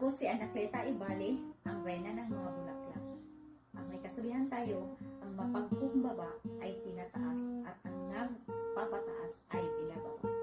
Ako si Anacleta Ibali, ang reyna ng mga bulaklak. Ang may kasabihan tayo, ang mapagkumbaba ay tinataas at ang nagpapataas ay binababa.